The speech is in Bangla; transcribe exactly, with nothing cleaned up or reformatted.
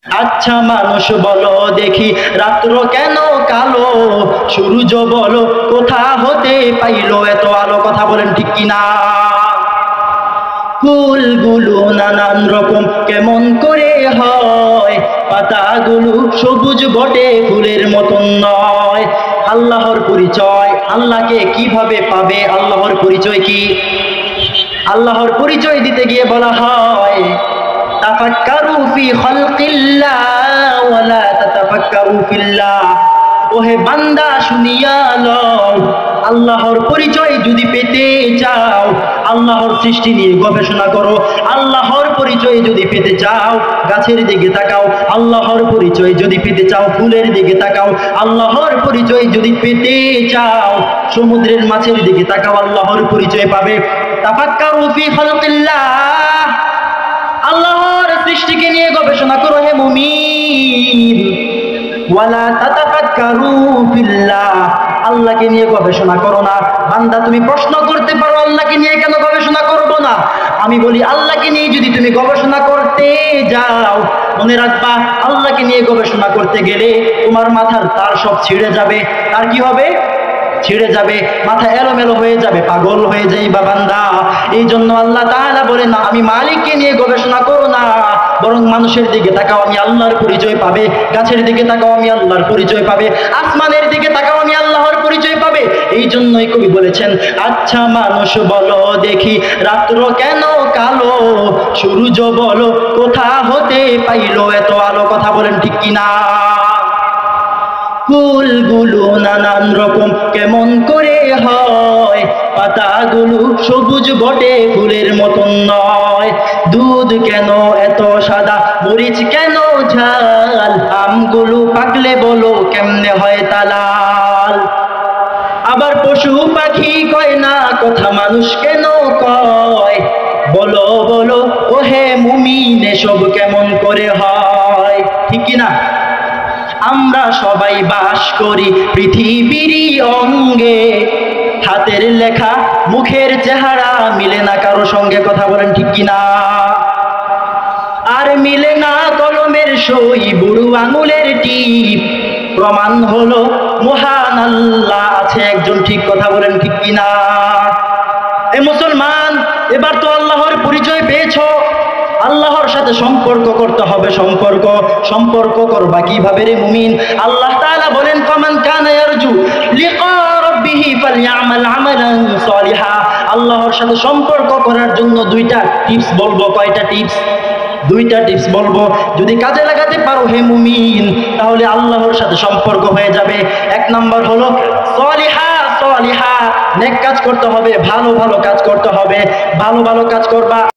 আচ্ছা মানুষ বলো দেখি রাত্র কেন কালো, সূর্য বলো কোথা হতে পাইলো এত আলো, কথা বলেন ঠিক কিনা? ফুলগুলো নানান রকম কেমন করে হয়, পাতাগুলো সবুজ বটে ফুলের মতন নয়। আল্লাহর পরিচয়, আল্লাহকে কিভাবে পাবে? আল্লাহর পরিচয় কি? আল্লাহর পরিচয় দিতে গিয়ে বলা হয় তাফাক্কারু ফি খালকিল্লাহ ওয়া লা তাতাফাক্কারু ফিল্লাহ। ওহে বান্দা শুনিয়া লও, আল্লাহর পরিচয় যদি পেতে চাও আল্লাহর সৃষ্টি নিয়ে গবেষণা করো। আল্লাহর পরিচয় যদি পেতে চাও গাছের দিকে তাকাও, আল্লাহর পরিচয় যদি পেতে চাও ফুলের দিকে তাকাও, আল্লাহর পরিচয় যদি পেতে চাও সমুদ্রের মাছের দিকে তাকাও, আল্লাহর পরিচয় পাবে। তাফাক্কারু ফি খালকিল্লাহ, আল্লাহর সৃষ্টিকে নিয়ে গবেষণা করো হে মুমিন। ওয়ালা তাতাফাক্কারু ফিল্লাহ, আল্লাহকে নিয়ে গবেষণা করো না। বান্দা তুমি প্রশ্ন করতে পারো আল্লাহকে নিয়ে কেন গবেষণা করব না? আমি বলি আল্লাহকে নিয়ে যদি তুমি গবেষণা করতে যাও মনে রাখবা আল্লাহকে নিয়ে গবেষণা করতে গেলে তোমার মাথার তার সব ছিঁড়ে যাবে। তার কি হবে? ছিঁড়ে যাবে, মাথা এলোমেলো হয়ে যাবে, পাগল হয়ে যাইবা বান্দা। এই জন্য আল্লাহ তাআলা বলে না আমি মালিককে নিয়ে গবেষণা করো না, বরং মানুষের দিকে তাকাও আমি আল্লাহর পরিচয় পাবে, গাছের দিকে তাকাও আমি আল্লাহর পরিচয় পাবে, আসমানের দিকে তাকাও আমি আল্লাহর পরিচয় পাবে। এই জন্যই কবি বলেছেন আচ্ছা মানুষ বলো দেখি রাত্র কেন কালো, সূর্য বলো কোথা হতে পাইলো এত আলো, কথা বলেন ঠিক কিনা? ফুলগুলো নানান রকম কেমন করে হয়, পাতাগুলো সবুজ বটে ফুলের মতন নয়। দুধ কেন এত সাদা, মরিচ কেন ঝাল, আমগুলো পাকলে বলো কেমনে হয় তালাল। আবার পশু পাখি কয় না কথা মানুষ কেন কয়, বলো বলো ওহে মুমিন এসব কেমন করে হয়, ঠিক কিনা? আমরা সবাই বাস করি পৃথিবীরই অঙ্গে, হাতের লেখা মুখের চেহারা মিলে না কারো সঙ্গে, কথা বলেন ঠিক কিনা? আর মিলে না কলমের সই বুড়ো আঙুলের টিপ, প্রমাণ হলো মহান আল্লাহ আছে একজন, ঠিক কথা বলেন ঠিক কিনা? এ মুসলমান এবার তো আল্লাহর পরিচয় পেয়েছো, আল্লাহর সাথে সম্পর্ক করতে হবে। সম্পর্ক সম্পর্ক করবা কিভাবে রে মুমিন? আল্লাহ তাআলা বলেন ফামান কানা ইয়ারজু লিকা রাব্বিহি ফালইআমাল আমালান সালিহা। আল্লাহর সাথে সম্পর্ক করার জন্য দুইটা টিপস বলবো। কয়টা টিপস? দুইটা টিপস বলবো, যদি কাজে লাগাতে পারো হে মুমিন তাহলে আল্লাহর সাথে সম্পর্ক হয়ে যাবে। এক নাম্বার হলো সালিহা, সালিহা নেক কাজ করতে হবে, ভালো ভালো কাজ করতে হবে, ভালো ভালো কাজ করবা।